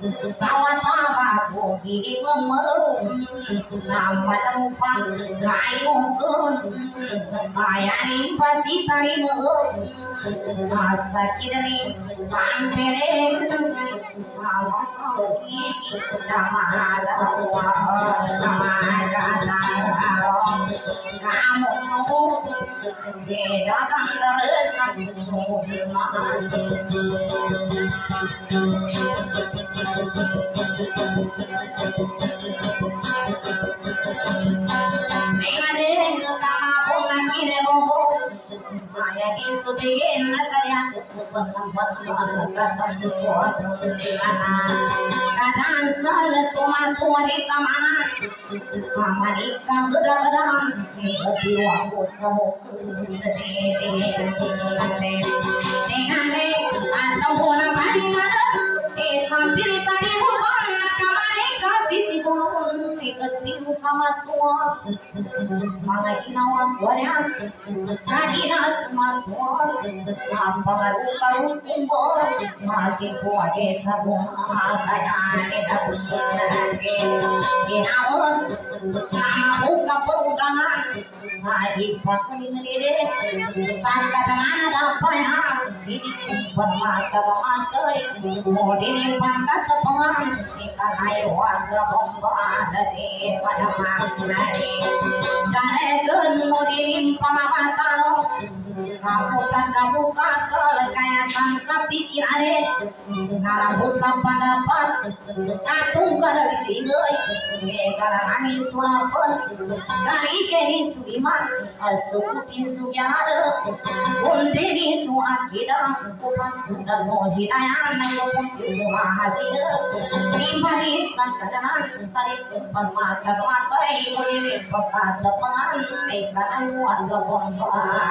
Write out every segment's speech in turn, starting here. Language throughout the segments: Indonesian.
sawata bogi ngomong nama tempat ngayungkeun ayaning pasitari masa kidani sampere awas lagi nama kamu beda kan teresan sama tua mga ginawa wala kagina sama tua napagarukarong kumbo mating puwade sa bunga kaya kita bunga ginawon namabuka perudangan mahipakuninire sangkatanan dapaya ini bermata kemantai modini pangkat tepengan kita ayo warga bomba dari pada maknai jarekeun modini pamamatalo kaputan kabuka kelekayasan sapikir are ngarabusa pendapat katung kada dilinggeuy kalangan sulapun dari keni sudiman sukuti sugyana bundeni suakida kupas sudah mohidayah nayopun mahasida timbani sangkadanan sari pemata matai modini pekata pengan ikanan warga bomba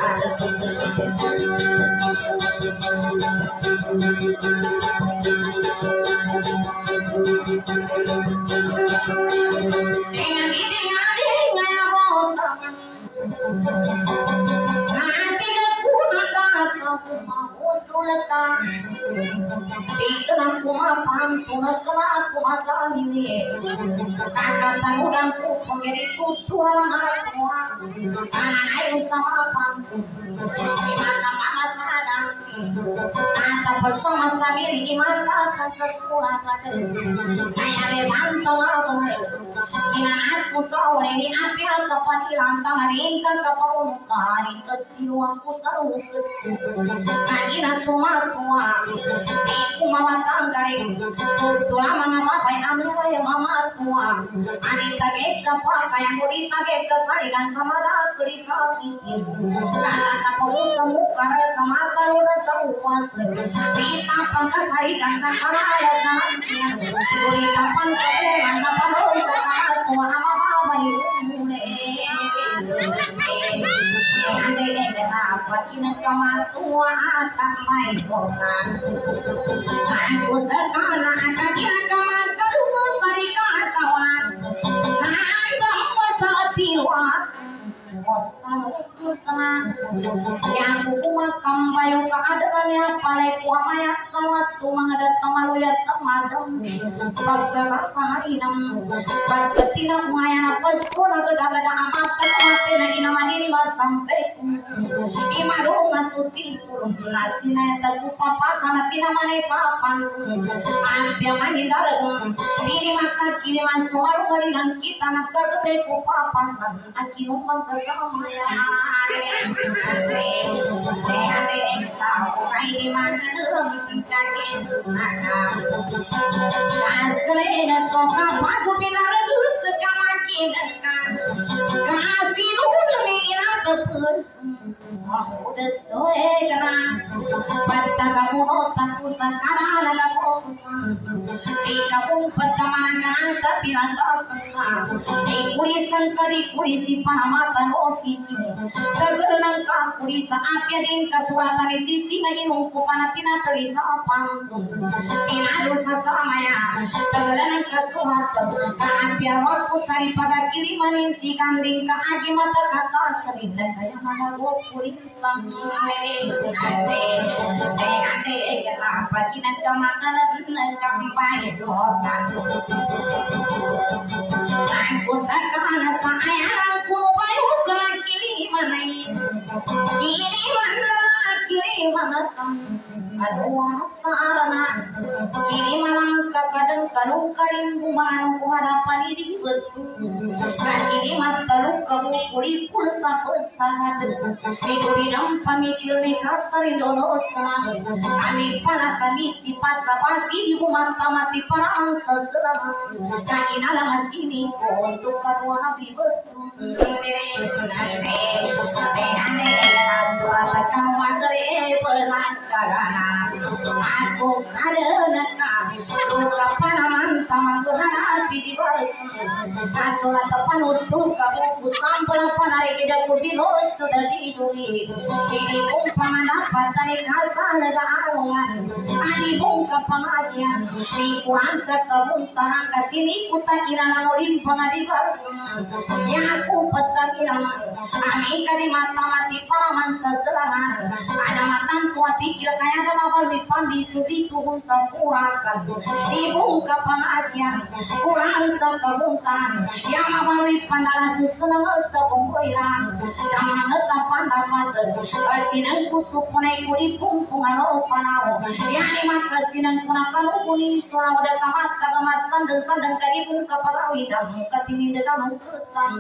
bersama samiri gimana kasih sekolah kata saya bebantau abang kinan aku sore ini api kapan hilang tangan ringka kapal tadi ketiru aku selalu kesu kagina semua tua iku mama tanggaring tutu lama ngapa yang ambil ya mama tua anita ke kapal kayak gurita ke kesarikan kamada kerisakitin kata tapu semuka kamata udah semuas kita pangkat harikan sakala ada santian gurita pangkat ngapa lo kata tua apa bayune ande kenapa kini kamatua akan main bokan aku sekala akan kira kamal kedua sarika kawan nanda pasatiwan yang kuat kambayo keadaan yang paling kuamayat sawatu mengadat tamaluya tamadam pagkakasana inam pagkatinam ngayana pesona gada-gada amat mati lagi nama diri mas sampai imarung ngasuti purun nasina tagu papasana pinamane sapan abya manindar diri maka kini mansuar ngarinan kita nak gede ku papasan akinu pansasa maya ade tahu kai di mana kita asrena soka pagu pinara dus kamakin kasih udah ira tepus udah soe kena patta kamu otakku sakara laga kosan ika pun pertemanan kana sapiran tasengka kuri sangkari kuri si panamata no sisi tagalan ka kuri sa apya din kasuratan ni sisi naging ko panapina tari sa pantun sinado sa samaya tagalan ka surat ka apya ko sari pagakili manin si kanding ka agi mata kakasalin na kaya mga go kuri tang ade ade ade paginan kemangalan kampai dokan aku sakana sayang kulo bayu kena kiri mana aduh sarana kini malang kakadang kalung karim buman harapan ini betul kini matalu kamu puri pulsa pesangat di dampang mikir kasar donosa ani palasani sifat sapasi di mata mati para angsa selama kini dalam sini untuk kedua nabi betul suara kamu magre berlanggaran aku karena duka panaman tamang harapi di balas kasulat panutup kamu sampel panari kita kubino sudah biduri ini pun pamanapat tadi kasar gaangan ani bungka pengajian di kuasa kemuntahan kasini kuta irang urin pengadibaras yang aku petan irang ani kadi mata mati paraman seserangan ada matan tua pikir kayak ada mabal pandi subi tuhun sampurakan dibungka pengajian kurang sekemuntahan yang mabal pandala susunan sepungkoiran yang mengetapan dapat sinang kusupunai kudi pungpungan opanau yang lima kesinang punakan ukuni sulau ada kamat sandang karibun kapagawi dan katini dengan ukutang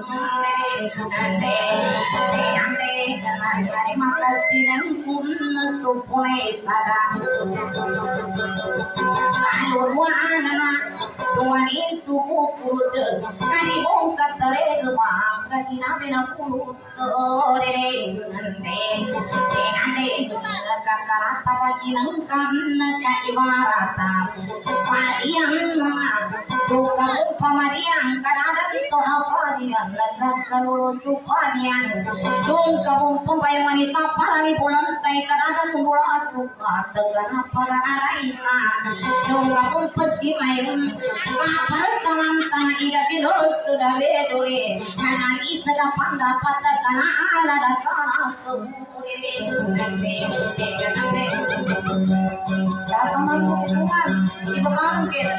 ande lima kesinang pun supunai sadang alur duani suku kurude karibun katare gemang katina bena kulut ande kakarata bajinang kamna ibarata pariang duka pamariang kadada itu pariang kalau suparian duka pumpai manisa palani pulantai kadada kumbula suka tegan pada araisa duka pumpesi main sapar salam tanah ida pilo sudah bedure karena isa panda pata kana ala dasar kemuri teman hubungan ibu kamu kira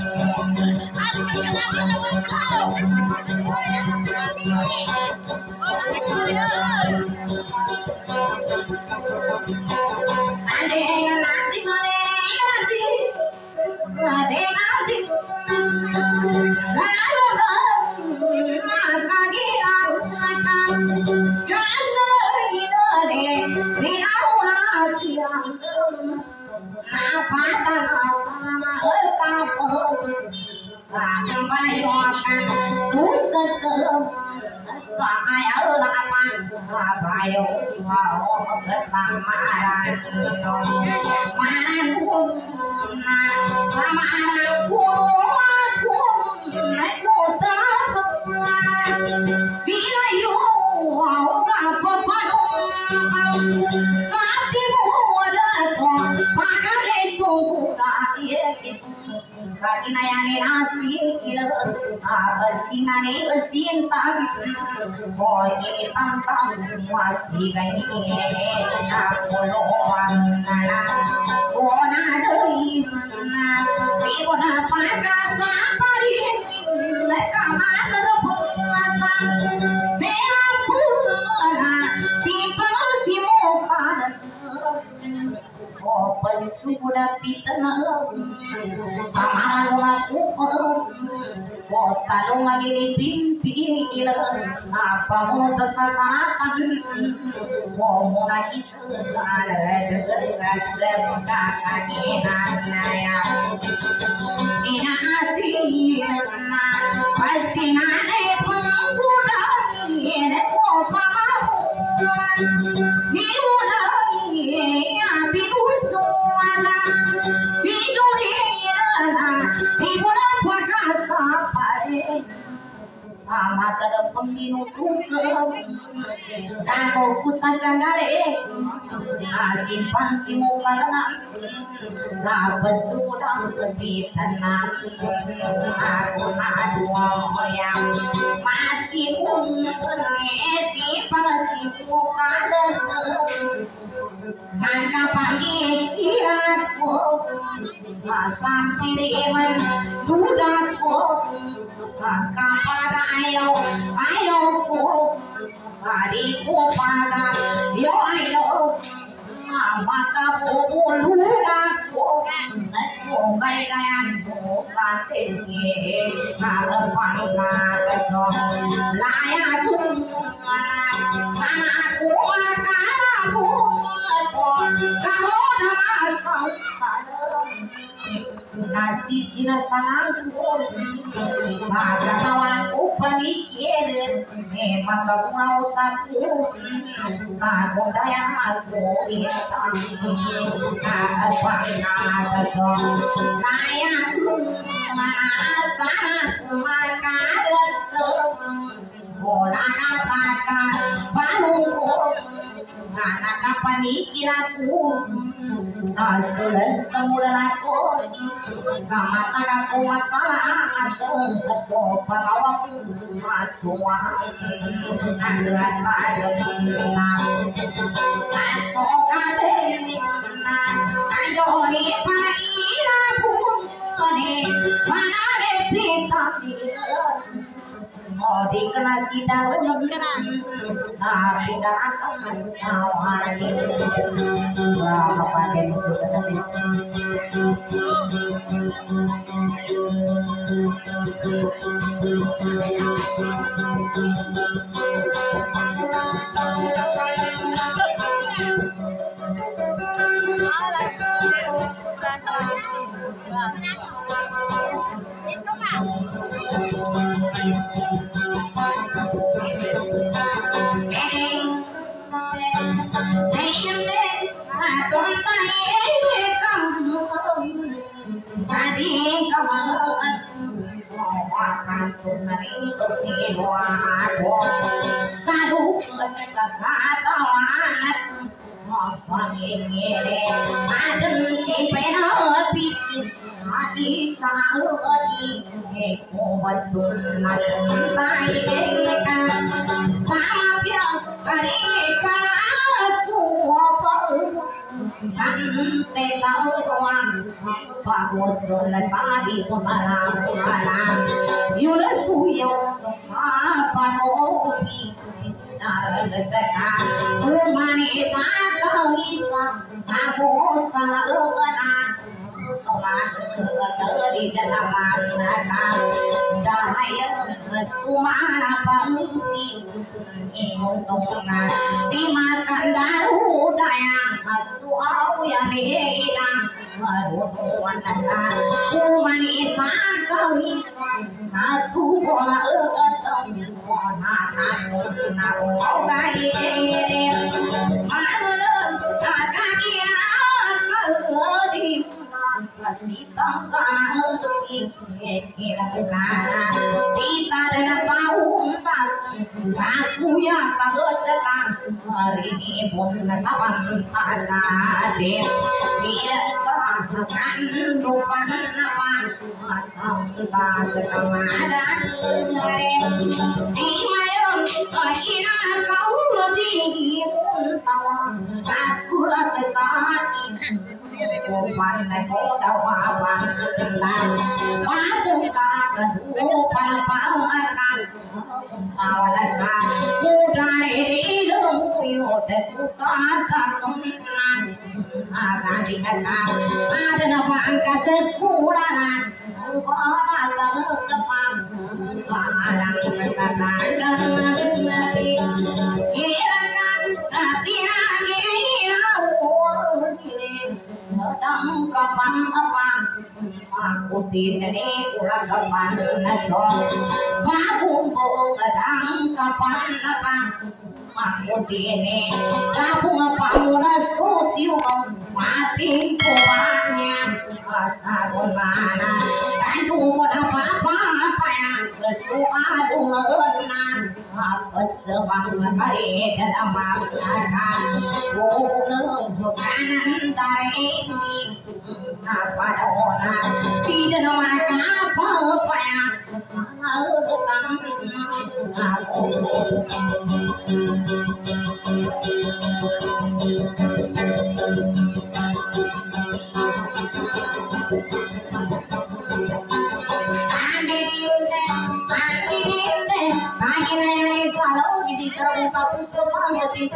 ayo mau bersamaran sama anakku aku tak bila you apa saat ibu ada pakai sudah Karena yang nasi kilo abasina ne basinta boy ini tantang masih gini aku loanana kona dari mana ibu napa kasa pari mereka mata penguasa bea pula simpan si muka oh pesudah pitana sama aku oh talungan ini pimpi ilang apa mau tersasatan oh mau lagi segala degas dekat inanya ina asina pasti nane pemuda ini kau pamamu ni mulai api usuana Ibulah pakasa pare, amat ada peminutu Kau kusangka gare, simpan si muka sahabat sudah kebitan aku madua yang masih simpan si muka maka pagi kira aku sampai dewan budaku kepada ayo adikku pada yo ayo maka bulu aku gaya-gayaan bukan tinggi kalau pangkat son layak sana aku aku kalau dalam nasi sila sanangku maka tawanku pemikir maka pulau saku saku daya aku intan apa nada so layakku sana maka resep bola katakan baru anak pemikiranku sasulan semula aku kamata aku makalah atau pengawal matua anduan padang masuk adeni ayo ni paina puni mana pita mau dikenal sidang tapi tak akan tahu lagi berapa pada sudah sampai sadu sekata anak pangingere aden si penapi adi saudi eko betul nantai sama pia kari aku apa kante tahu tuan bagus sadi malam Yulesu yang suka panopi Narasaka Umani Sakalisa Aku Salagana Tuhan Dari dalam Naka Daya Sumala Pamuti Imuntuna Dimakan daru daya Asuau yang dihina Marunuan Naka Umani Sakalisa Aku bola Eretang kasih tanggal kita dan bau tas aku yang kau sekan hari ini pun saban agade tidak akan lupa apa atau kita sekamadan di mayon kira kau di pun tahu aku rasakan pandai kota wawan batu kedua pada pangakan awalnya mudah hidung yode kata kemenangan akan dikenal ada nama angka sepuluhan ubah terkepan alang kesatan dan lagi kirakan tapi datang kapan apa aku tidak pulang kapan esok bangun datang kapan apa aku tidak kampung apa mula sutiu mati kuatnya asa mana kandu apa apa yang kesuatu ngenan apa sebang kali dalam makan bukan dari apa dona tidak makan apa yang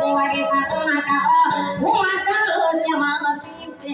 lagi satu maka buat terus yang pipe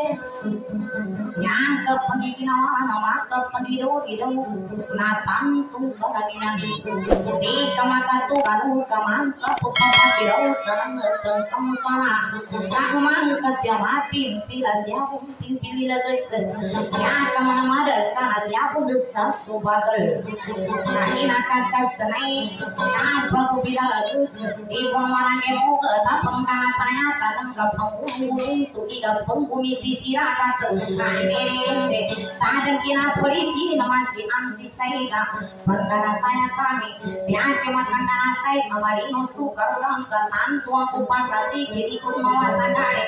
yang kepengikinan nama kepengido hidup natan tuh kelakinan di kamaka tuh baru kamanta pupapasiro serang tentang salah aku mangka siapa pimpila siapa pimpila guys siapa mana ada sana siapa desa subagal nah kakak senai apa ku bilang terus di pemalang emo ke tapang kanatanya kadang kapang ulu suki kapang kumiti sirakat kadang kina polisi masih anti saya pengkanatanya kami biar kematkan kanatai amarino suka orang ketantu aku pasati jadi ku mawatan kali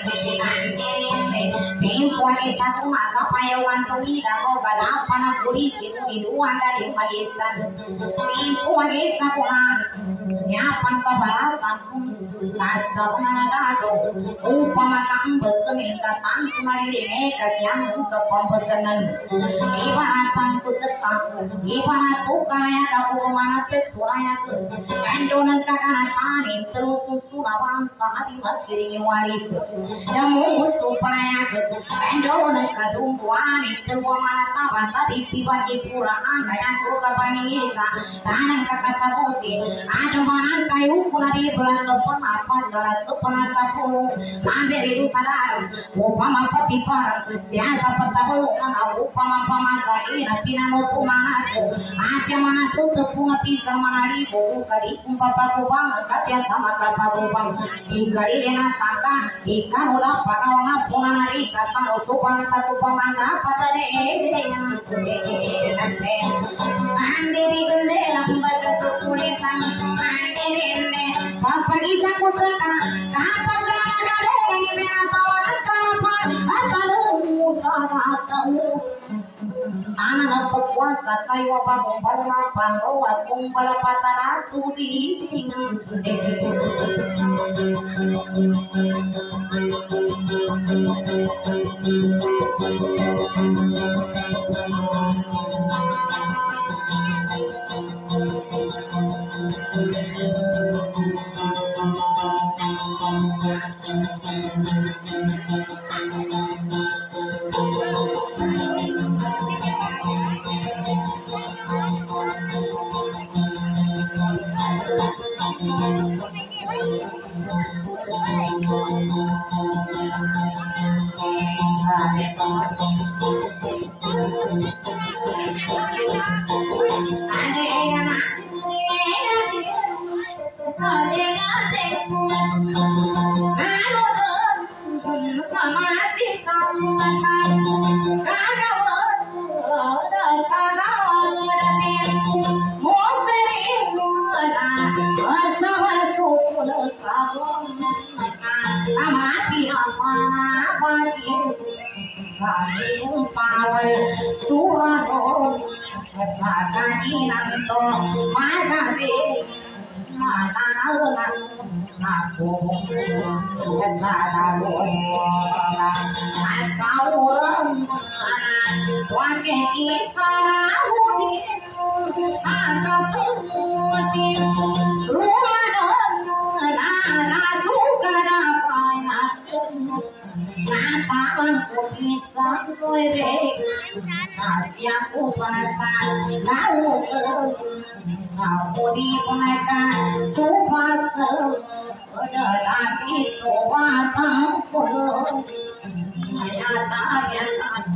tempo lagi satu maka payawan tungi dago gadapan polisi tungi dua kali magisan tempo lagi sakulan nyapan kebaratan kasta penanagato upama kambal keningkatan tumarili kasihan untuk pembekanan ibaratan kuserta ibarat tukalaya aku kemana pesulaya ke endonan kakanatani terus susunawan saat dimakiringi waris namun supaya ke endonan kadungguani terwa mana taban tadi tiba di pura angka yang kukapanisa tanang kakasabuti ada mana kayu pula di belakang apa dalam kepala sapu lamber itu sadar upama petipan siasa petabulungan upama pamasa ini pinano tumanaku apa mana suka bunga pisang mana ribu kali kumpapa kubang kasih sama kata kubang ikali dengan tangka ikan udah pakau ngapuna nari kata rosupan tak upamana pada deh ande di gendela baca sukulitan ande ande papa bisa kusaka kata kerana ada ini beratawanan kenapa atalu tahu anak berpuasa kayu apa memperlah panggawa kumbala patana tudi Surato Sakani Nanto Magabe Manangan Aku Kesadalona Atauran Wake Isarahudi Akatusi Rumadon Nara Sukara Natawan ko bisa nuebe Asya ko panasa Lauker Ako di punaka Supasa Dadaki to watang pulo Ayata yata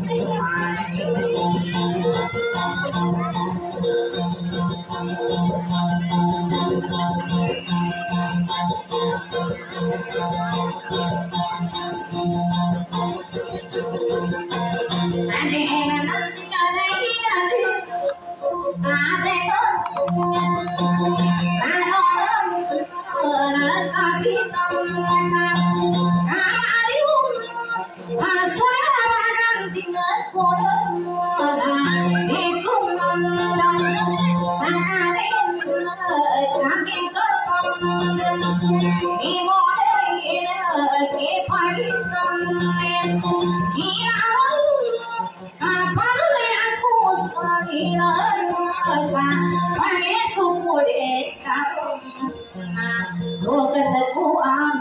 Look at the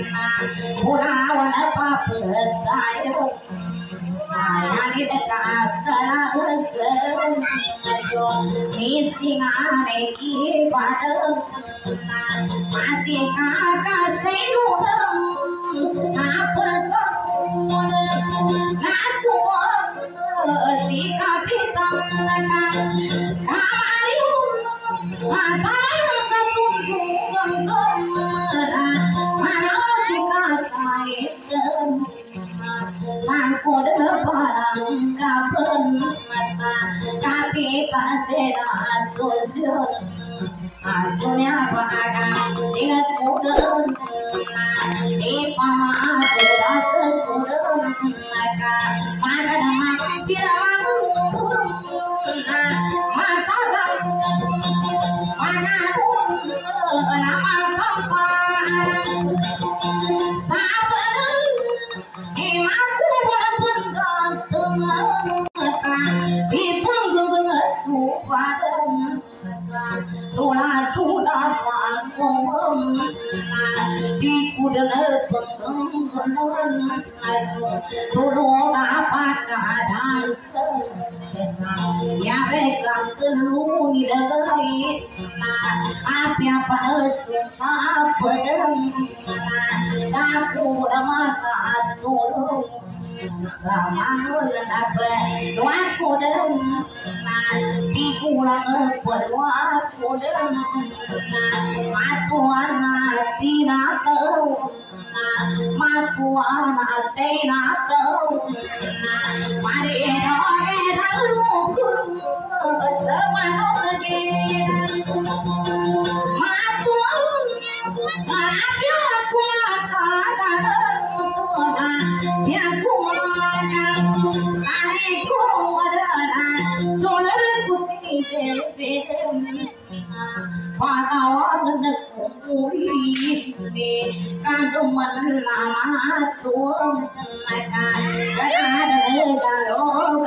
Purawan papagtayo ayani dekasana ursen so misingane ibadah masih kakak seruam apa semua ngaku si kapitan kayu mata satu mana si kakak itu sangkut lebarang kapan masa tapi paserat kusun asunya pada ingat kudan di pama kuda sekudan pada nama bilang mata mana pun nama kapan sabar imaku walaupun teman di panggung supadan tula panggung di kudan penggunaan tulu dapat keadaan ya bekam telur di negeri apa susah pedang aku mata tulu Ramanu apa waktu dan di pulang waktu dan matuan tidak tahu matuan tidak tahu mari kita dulu bersama lagi matuan aku makan biarku Ariku adalah solarku si bebe Pakawan nekuri kaduman lama tuang Kadang-kadang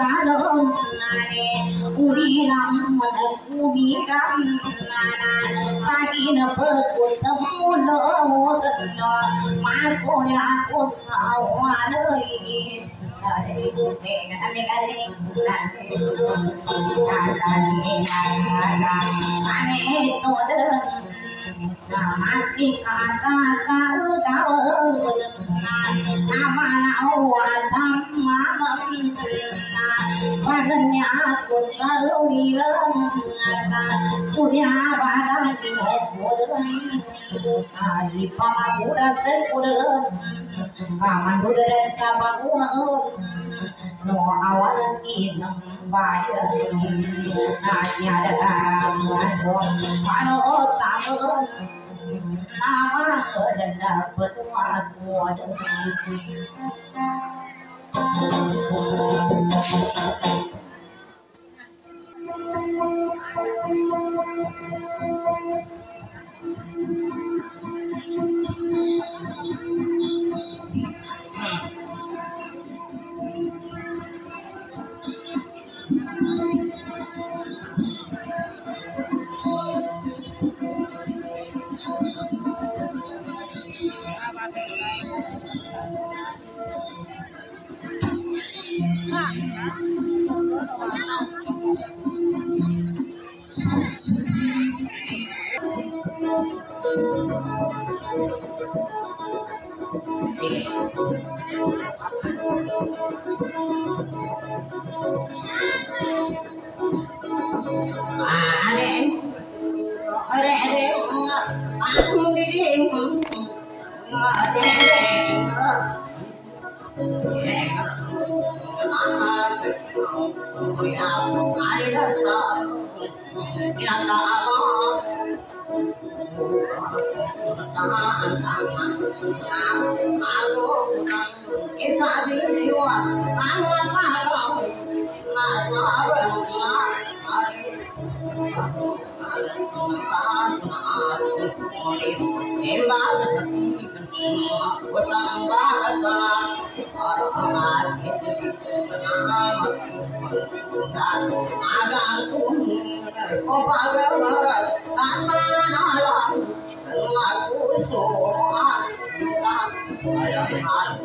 uri lam menekumi kan pagi nepekut temulo markonya aku sawan ini Masti kata kau nama nawatam badannya aku selalu dirasa surya badan di bodoh hari pamakuda sekuda kaman buda dan sabakuna semua awal sinang bayar hanya ada kalau tamu nama kedenda berwaktu aku soal ayam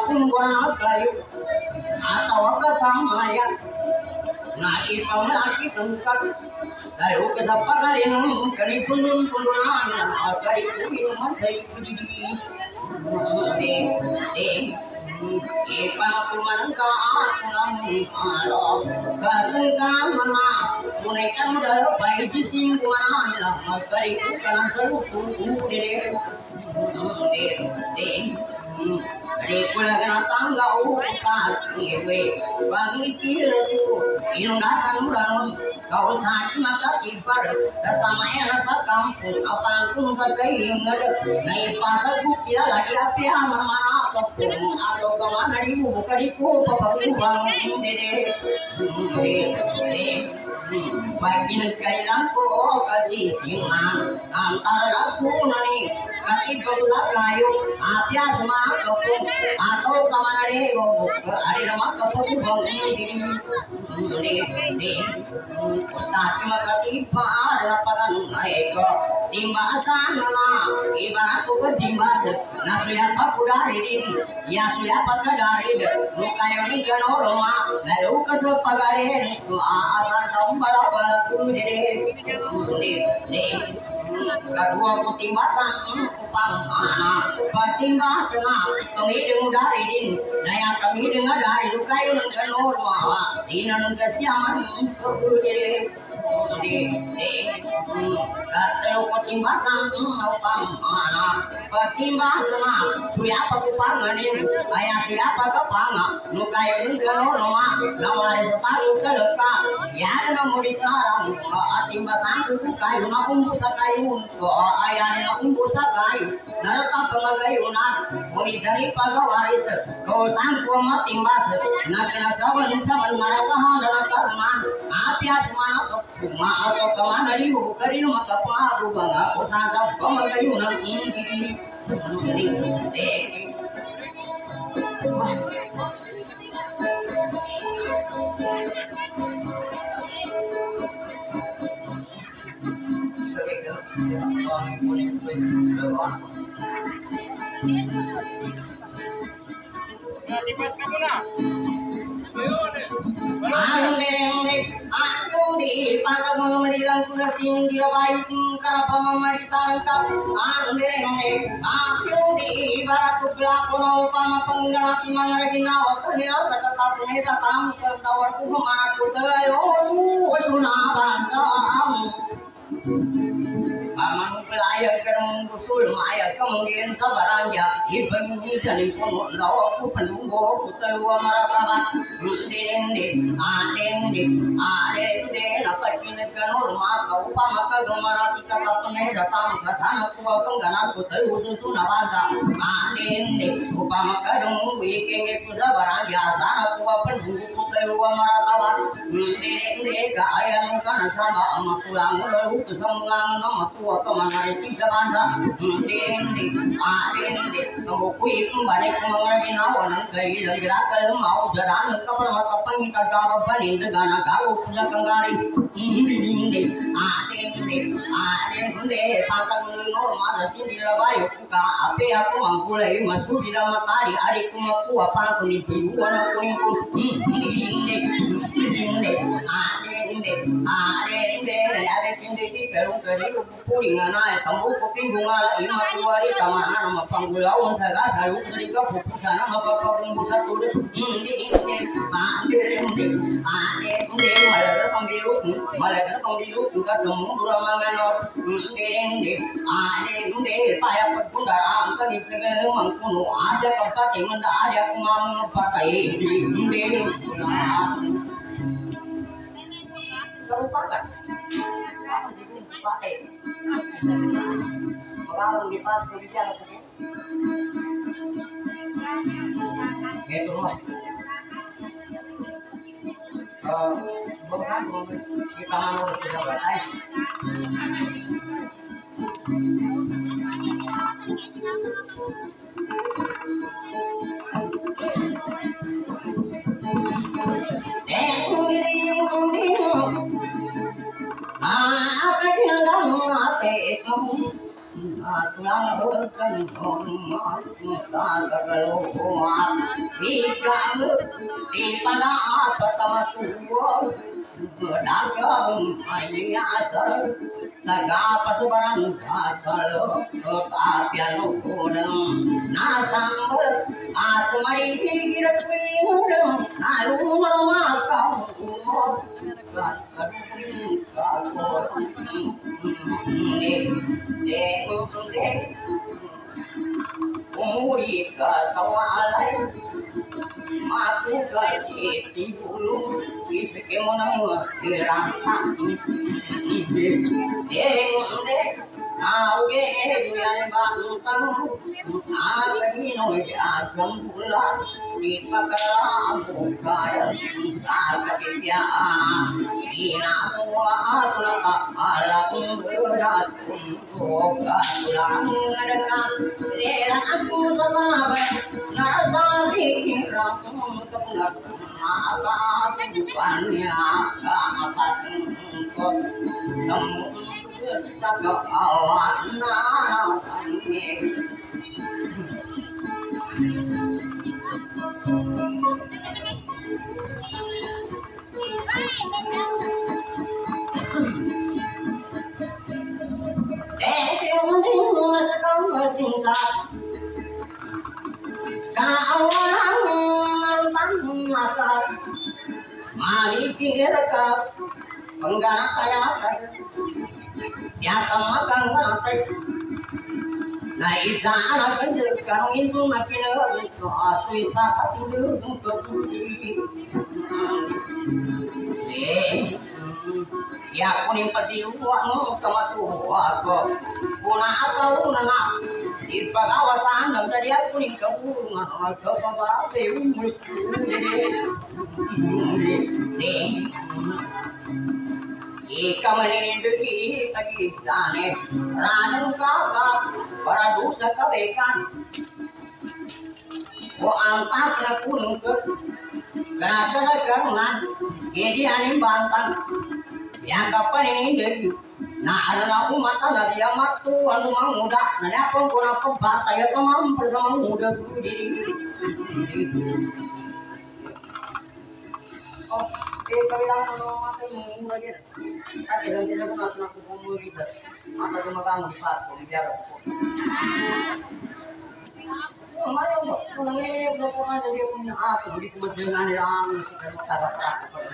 pun kurang kayu atau kesamaya nah itu lagi tempat lalu kenapa kalian kali turun kali turun saya ipan kumanka pulang kalau kasihkan mana punaikan udah baik sih mana kali karena selalu tunggu di pulang tangga usah iwe bagi tiru inundasan ulang kau sakit maka cipar sama rasa kampung apa pun sakai naik pasar bukti lagi api mana atau kemana dibuka diku papa uang bagi negara lampu kasih siman antara lampu nani kasih berulang kayu api asma atau kemana dibuka ada nama kapu uang saat maka tiba adalah pada mereka timbasan ibarat bukan timbas nah siapa dari ini ya siapa dari luka yang dikenal rumah lalu kesepakatan asal sambal balaku kedua timbasan upamana timbasan kami dengar dari ini daya kami dengar dari luka yang dikenal rumah sinan kesiaman kalau timbasan upamana timbasan siapa kupanganin ayah siapa kepanga luka yang dikenal rumah nawar separuh sedekah ya ada mau disarang timbasan luka yang umbu sakai untuk ayah yang umbu sakai neraka pemagayunan kami dari pagawaris kau sangku mati timbas nak saban neraka neraka man api asmana ma atau kemana ribu kari maka paru bangga usaha pemagayunan ini di pantang memerilang kuda singgir baik kenapa memari sarangkap aku di barat kelaku mau pama pengganti mangaragi nawa kalian sakata punesa kamu tertawar kumana kutayo sunah Aman pelayar kerung usul mayat kemudian sabaranja ibang jadi pengundaw aku penunggu putalua marakabat dende dapat kinegkan rumah kau pamaka gumara kita kapne datang ke sana ku pengganan putal usul nabasa dende upamaka dong wikenge ku sabaranja sana ku penunggu putalua marakabat dende kaya kan sama amakulang lu kesemang nama tua kemana itu bangsa dende kamu kui balik mengenai nawan kai gerakan mau jalan kapal kapal kita jawab balik dengan kau punya kenggari dende patang normal sini lawayo ka ape aku mangkulai masuk di dalam tadi adikku aku apa aku itu wana aku ada tindi kerung keri puringan ay kamu kuping bunga ima kuari tamana nama panggulawan saga salu dari ka pupusana mapapakung busa tude malah panggilu ka semua manganot paya pagpundaraan ka ni segala mangkuno ada tempat yang menda ada kumang pakai terlupakan pakai orang di pas kerja itu mah bangsa kita mau sudah selesai kamu di pada pertama tua dagang hanya asal sagapa sebarang asal kekapian ukudeng nasambel asmari kira kuingudeng nalu mamakau umur umuri kasawalay aku kasih si bulu isi kemonang dirangkap auge duyan bangkang agino agam bulan di pakara bukan sakitnya ina atla ala berat untuk ulang dekat rela aku sasabat nasa pikiran kebenar maka bukannya apa engkau temu sesaka awan nanti singsa kawalan marutan mata mari kiraka penggana kaya ya kamakan wantai na izana penjel karong itu makin itu asli sakat itu untuk ya kuning pediu uang kamatu aku kuna atau nana di pagawasan dan tadi aku kuning kebungan ke papa dewi mulut ika menindui tadi sana ranum kakak para dosa kebaikan wo angkat na kunung ke gerasa karunan jadi anim bantan yang kapan ini dari nah ada umat ada dia matu anu muda nah apa pun apa bata ya kemam bersama muda diri oh kami lang ano mata yung mula din at ilang din ako natin ako pumuritas mata yung makamang sa ako bigyan ako mayo mo kung nangyayag na po nga dali ako na ako hindi ko masyagan nila ang magkakasaka pa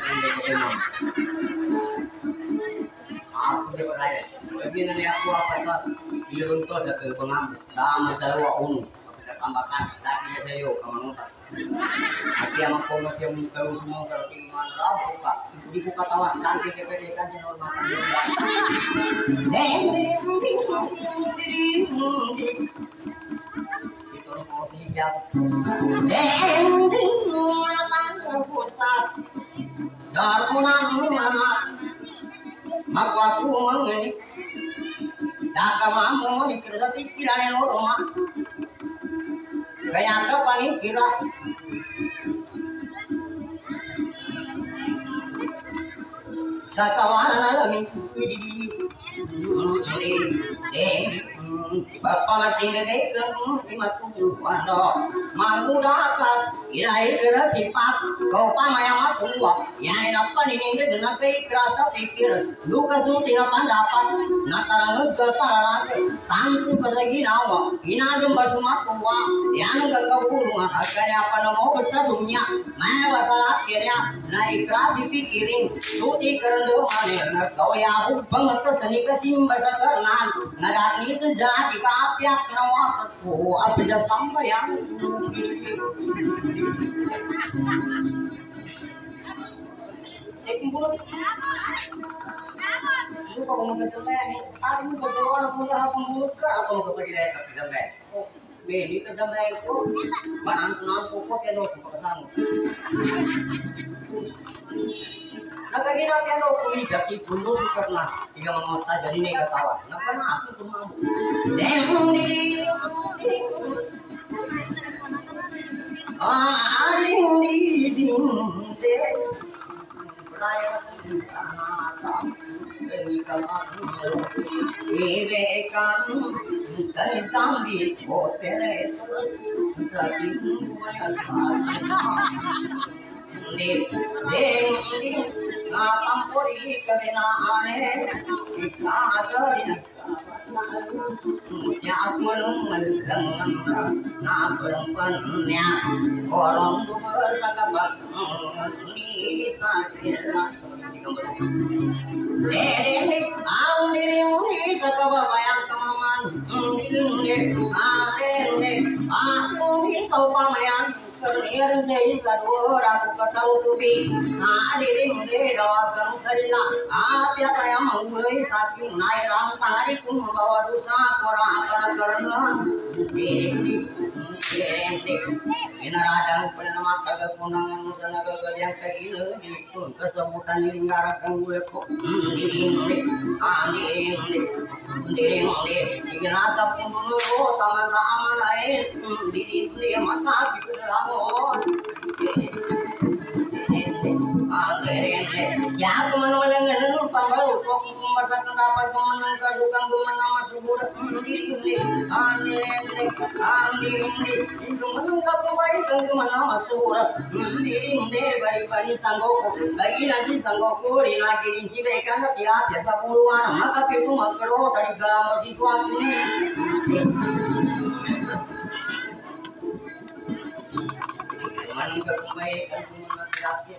ako di ba kaya lagi na niya ako apa sa ilong to sa pangam dama dalawa uno pagkakambakan sa akin na tayo kamangutan at yan ang po mas yung kalusin mo karating mga naraw ka hindi ko katawan dahil kikalikan din ako magwapo mangani dakamamu dikira pikiran orang kaya ka panikira sa kawanan alami Pamating gay kan imatuan do mangudaka ilai kira sifat kau pamayang matuwa yang apa ini dengan kay kerasa pikir luka suti na pandapat natarang kesalahan tantu keraginawa inadum basumatuwa yang gagabulungan kaya apa namo besar dunia maya basalat kaya na ikras dipikirin suti kerendo mane kau ya hubang terseni kesimba sakarnan ngadani sejak apiak nawa ko apija sampai yang mulut lu kalau mau kerja ni aku berdoa punya mulut ke apa mau pergi dari kerja ni oh beli kerja ni itu bahan tunan pokok yang lo pesan nak lagi nak yang lo punya jadi bundur karena tiga masa jadi ni ketawa nak pernah aku cuma diri ngapampuri kebenaane ikhlasarin siap menunggang na perempuannya orang bersakapan di sakitlah ang diri sakababayang kamaman diri aku bisa pamayan Kernian saya selalu aku ketahuti, diri mungkin doakan serilah. Apa yang memulai saking naik rangkari pun membawa dosa orang akan karena diri Inaradang pernah kagak punangan musana kagak yang kagil itu kesebutan ini ngarakan gue kok diri nasa pun dulu sama lain diri dia masa itu lamun siapa menolengin pambaru kok masakan dapat pemenang kasukang pemenang masuk budak diri itu menunggu pembaik kemana masuk budak diri bari sanggok lagi nanti sanggokku lagi rinci bekan tidak biasa puluhan maka itu makro tadi galau siswa ini menunggu pembaik kemana tidak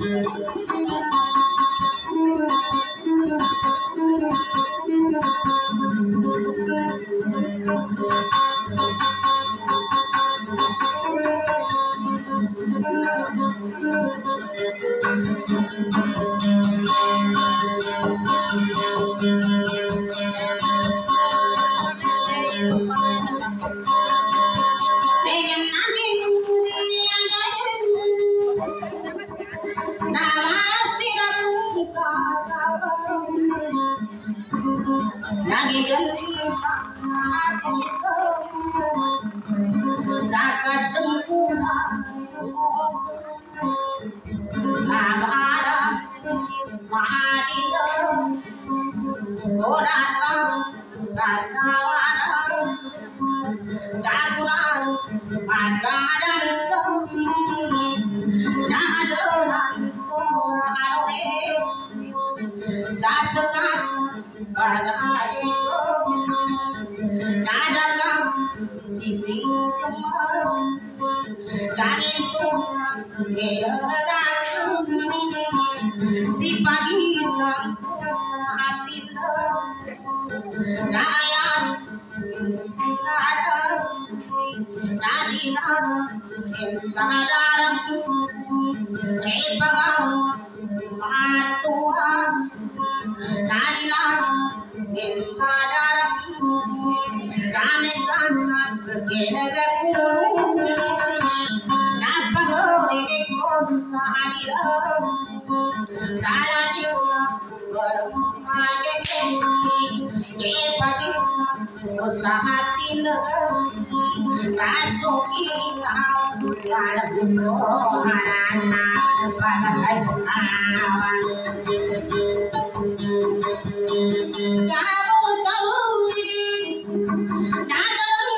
Sakat sempurna Abada Madina Kodata Sakawana Gagunan Magadan Sami Nadanan Kodane Sasakas Bagayiko Nadakam Sisi Kemal Kanintu Kedagan Si pagi Sahatinda Gayan Sinada Nadinada Insadara Repagam Matua Nadinada Insadara Ganegana Kedagan Napagore Ekon Sadira Saladina Berumage Kepagita Usahatin Rasukina Laluko Hanana Padahal Awan Kamu tahu ini Nadang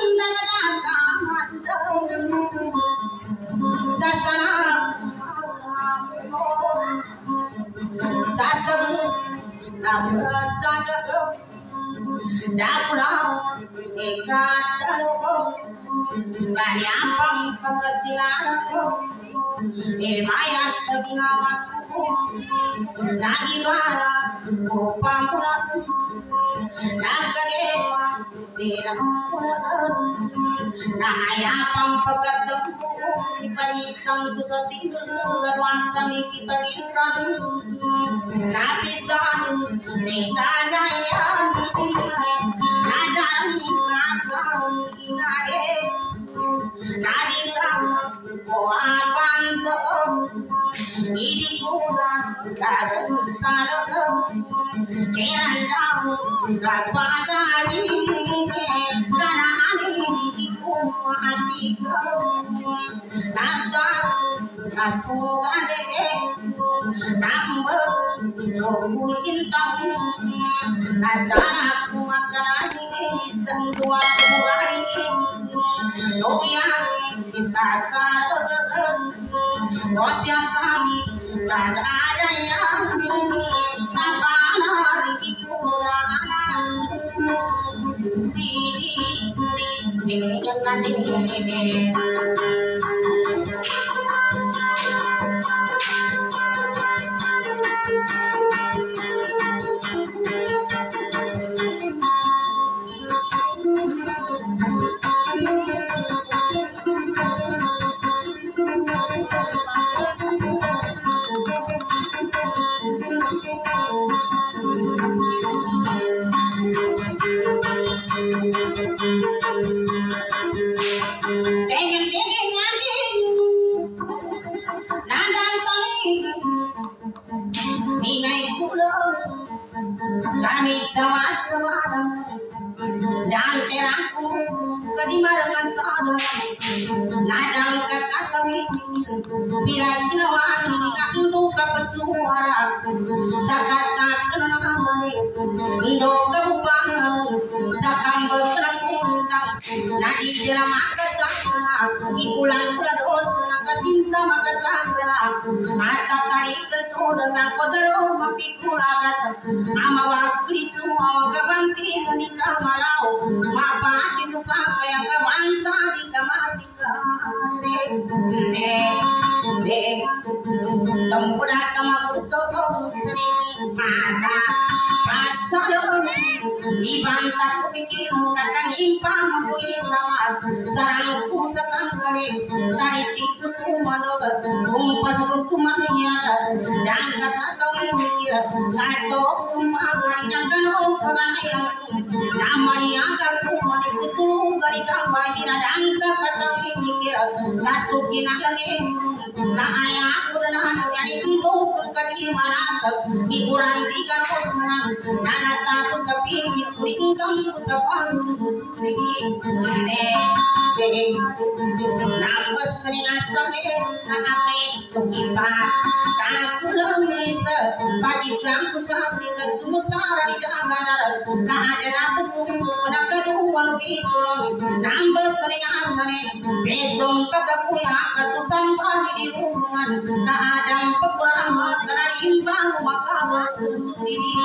Sasabut Dapat saja Dapulau Ikatan Gani apang pagkasilanako Maya saginawaku Nagibala Upang pulang Nagkagewa Tinamulaan Naayapang pagkatong Ipanitan ko sa tinggalan kami kipanitan Napitan Singkagayan Nadang Nakang Inage Nadingkang Kuapanto Hindi ko na Kagang salagang Kerandang Kapagaling Ganaanin Hindi ko maatigang Nagdang Nasugade Nambang Sokulintang Nasanak Makarani Sandua Kumari Lobiang Isakaragan Wasya Sami Kagada yang Kapanar Ikuranan Diri Jangan sama-sama dan terangku kedimarangan sada nadang kakatawi bila ginawan ngaknu kapecuara sakata kenanamane ndok kabupangan sakambek kenangkuntang nadi dalam akatana ikulan dosa kasinsa makatangara mata tarikan sodaga kodaro mapikulagat amawakli cuma kabanti nikah malau mapati sesaka yang kabangsa dikamati tempudak kama sokong sering ada pasalong ibantat kupikir kadang impang bui sama sarang ku sakang kali tadi tiku sumano kumpas kusumanya dan kata mikir kato kumagari dan kano pagayang namari agak kumani putu gali gambar tidak dan kata mikir masukin lagi na ayah kudahan jadi ibu kadi maratag ikuran di kanusan nanata ko sa pining kang sa nangos nila sa nakapit tumiba kakulang isa pagitsang ko sa atin sumusara di daganarag kaadala tutungo nakaduwan bitulong nangos nila sa itong pagkapuya kasusang di hubungan kaadang pagkuramat na narimbang makawag diri